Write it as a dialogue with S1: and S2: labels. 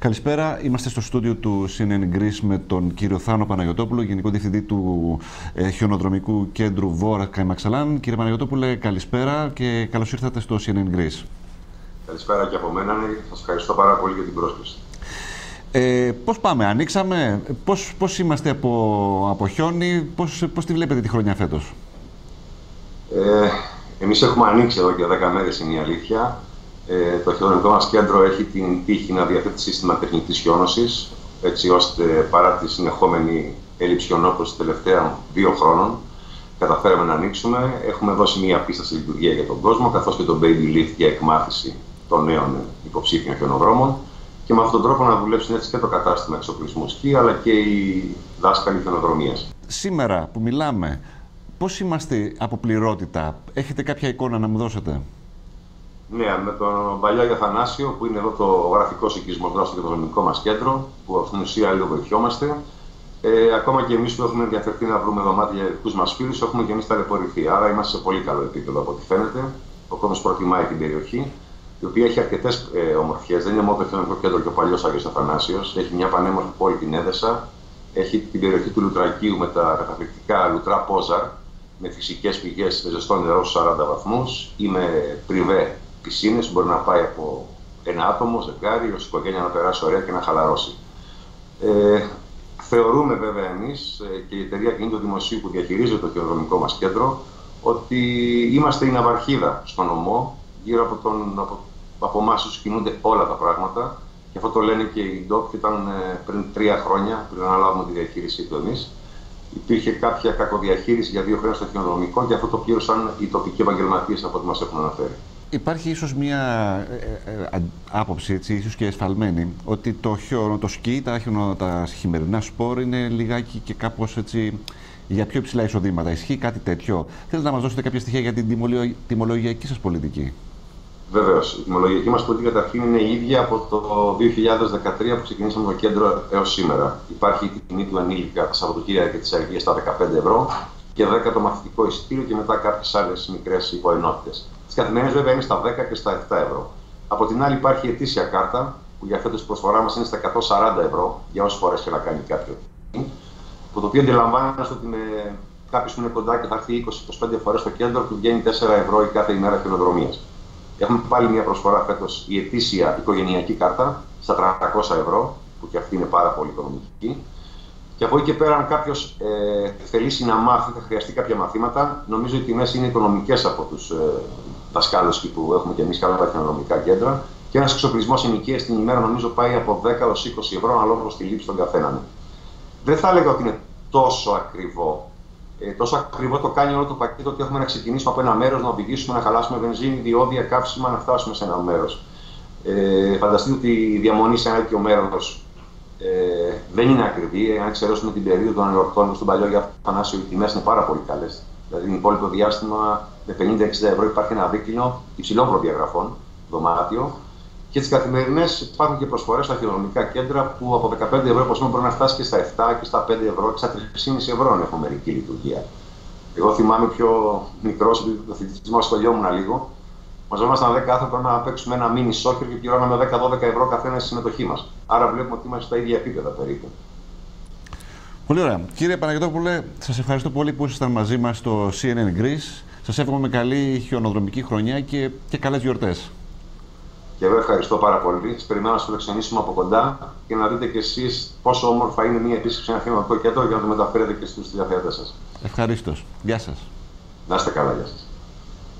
S1: Καλησπέρα. Είμαστε στο στούντιο του CNN Greece με τον κύριο Θάνο Παναγιωτόπουλο, Γενικό Διευθυντή του Χιονοδρομικού Κέντρου Βόρα Καϊμαξαλάν. Κύριε Παναγιωτόπουλε, καλησπέρα και καλώς ήρθατε στο CNN Greece.
S2: Καλησπέρα και από μένα. Σας ευχαριστώ πάρα πολύ για την πρόσκληση.
S1: Πώς πάμε, ανοίξαμε, πώς είμαστε από χιόνι, πώς τη βλέπετε τη χρονιά φέτος?
S2: Εμείς έχουμε ανοίξει εδώ και 10 μέρες, είναι η αλήθεια. Το χιονοδρομικό μας κέντρο έχει την τύχη να διαθέτει σύστημα τεχνητής χιόνωσης, έτσι ώστε παρά τη συνεχόμενη έλλειψη χιονόπτωσης τελευταία 2 χρόνων, καταφέραμε να ανοίξουμε. Έχουμε δώσει μία πίστα σε λειτουργία για τον κόσμο, καθώς και το Baby Lift για εκμάθηση των νέων υποψήφιων χιονοδρόμων. Και με αυτόν τον τρόπο να δουλέψουν έτσι και το κατάστημα εξοπλισμού σκι, αλλά και οι δάσκαλοι χιονοδρομίας.
S1: Σήμερα που μιλάμε, πώς είμαστε από πληρότητα, έχετε κάποια εικόνα να μου δώσετε?
S2: Ναι, με τον Παλιάγιο Αθανάσιο, που είναι εδώ το γραφικό οικισμός δράσης για το χιονοδρομικό μας κέντρο, που στην ουσία λίγο βοηθιόμαστε. Ακόμα και εμείς που έχουμε ενδιαφερθεί να βρούμε δωμάτια για δικούς μας φίλους, έχουμε και εμείς ταλαιπωρηθεί. Άρα είμαστε σε πολύ καλό επίπεδο από ό,τι φαίνεται. Ο κόσμος προτιμάει την περιοχή, η οποία έχει αρκετές ομορφιές. Δεν είναι μόνο το χιονοδρομικό κέντρο και ο παλιός Άγιος Αθανάσιος. Έχει μια πανέμορφη πόλη, την Έδεσα. Έχει την περιοχή του Λουτρακίου με τα καταπληκτικά λουτρά Πόζαρ, με φυσικές πηγές, με ζεστό νερό στους 40 βαθμούς ή με πριβέ πισίνες. Μπορεί να πάει από ένα άτομο, ζευγάρι, ως οικογένεια να περάσει ωραία και να χαλαρώσει. Θεωρούμε βέβαια εμείς και η εταιρεία Κινήτου Δημοσίου που διαχειρίζεται το χιονοδρομικό μας κέντρο ότι είμαστε η ναυαρχίδα στον νομό. Γύρω από εμάς τους κινούνται όλα τα πράγματα. Και αυτό το λένε και οι ντόπιοι. Ήταν πριν 3 χρόνια, πριν αναλάβουμε τη διαχείρισή του εμείς. Υπήρχε κάποια κακοδιαχείριση για 2 χρόνια στο χιονοδρομικό και αυτό το πλήρωσαν οι τοπικοί επαγγελματίες από ό,τι μας έχουν αναφέρει. Υπάρχει ίσως μια
S1: άποψη, έτσι, ίσως και εσφαλμένη, ότι το σκι, τα χειμερινά σπορ είναι λιγάκι και κάπως έτσι για πιο υψηλά εισοδήματα. Ισχύει κάτι τέτοιο? Θέλετε να μας δώσετε κάποια στοιχεία για την τιμολογιακή σας πολιτική?
S2: Βεβαίως. Η τιμολογιακή μας πολιτική καταρχήν είναι η ίδια από το 2013 που ξεκινήσαμε το κέντρο έως σήμερα. Υπάρχει η τιμή του ενήλικα τα Σαββατοκύριακα και τις Αγγλίες στα 15 ευρώ και 10 το μαθητικό εισιτήριο και μετά κάποιες άλλες μικρές υποενότητες. Τις καθημερινές βέβαια είναι στα 10 και στα 7 ευρώ. Από την άλλη υπάρχει η ετήσια κάρτα που για φέτος η προσφορά μας είναι στα 140 ευρώ για όσες φορές και να κάνει κάποιο. Το οποίο αντιλαμβάνεστε ότι με κάποιος που είναι κοντά και θα έρθει 20-25 φορές στο κέντρο του βγαίνει 4 ευρώ η κάθε ημέρα χιονοδρομίας. Έχουμε πάλι μια προσφορά φέτος, η ετήσια οικογενειακή κάρτα στα 300 ευρώ, που και αυτή είναι πάρα πολύ οικονομική. Και από εκεί και πέρα, αν κάποιος θελήσει να μάθει, θα χρειαστεί κάποια μαθήματα. Νομίζω ότι οι τιμές είναι οικονομικές από τους δασκάλους που έχουμε και εμείς καλά τα χιονοδρομικά κέντρα. Και ένας εξοπλισμός ενοικίας την ημέρα νομίζω πάει από 10 έως 20 ευρώ, αναλόγως στη λήψη των καθέναν. Δεν θα έλεγα ότι είναι τόσο ακριβό. Τόσο ακριβό το κάνει όλο το πακέτο ότι έχουμε να ξεκινήσουμε από ένα μέρος, να οδηγήσουμε, να χαλάσουμε βενζίνη, διόδια, καύσιμα, να φτάσουμε σε ένα μέρος. Φανταστείτε ότι η διαμονή σε ένα τέτοιο μέρος δεν είναι ακριβή. Αν εξαιρέσουμε την περίοδο των εορτών στον Παλιό Αθανάσιο, οι τιμές είναι πάρα πολύ καλές. Δηλαδή, την υπόλοιπο διάστημα με 50-60 ευρώ υπάρχει ένα δίκτυο υψηλών προδιαγραφών, δωμάτιο. Και τις καθημερινές υπάρχουν και προσφορές στα χιονοδρομικά κέντρα που από 15 ευρώ μπορεί να φτάσει και στα 7 και στα 5 ευρώ και στα 3,5 ευρώ αν έχουμε μερική λειτουργία. Εγώ θυμάμαι πιο μικρός, το θητισμό ασχολιόμουν λίγο. Μαζόμασταν 10 άνθρωποι να παίξουμε ένα μίνι σόκερ και πληρώναμε 10-12 ευρώ καθένα στη συμμετοχή μας. Άρα βλέπουμε ότι είμαστε στα ίδια επίπεδα περίπου.
S1: Πολύ ωραία. Κύριε Παναγιωτόπουλε, σας ευχαριστώ πολύ που ήσασταν μαζί μας στο CNN Greece. Σας εύχομαι καλή χιονοδρομική χρονιά και καλές γιορτές.
S2: Και εγώ ευχαριστώ πάρα πολύ. Σας περιμένω να σας φιλοξενήσουμε από κοντά και να δείτε κι εσείς πόσο όμορφα είναι μια επίσκεψη σε ένα χιονοδρομικό κέντρο για να το μεταφέρετε και στους τηλεθεατές σας.
S1: Ευχαρίστως. Γεια σας.
S2: Να είστε καλά, γεια σας.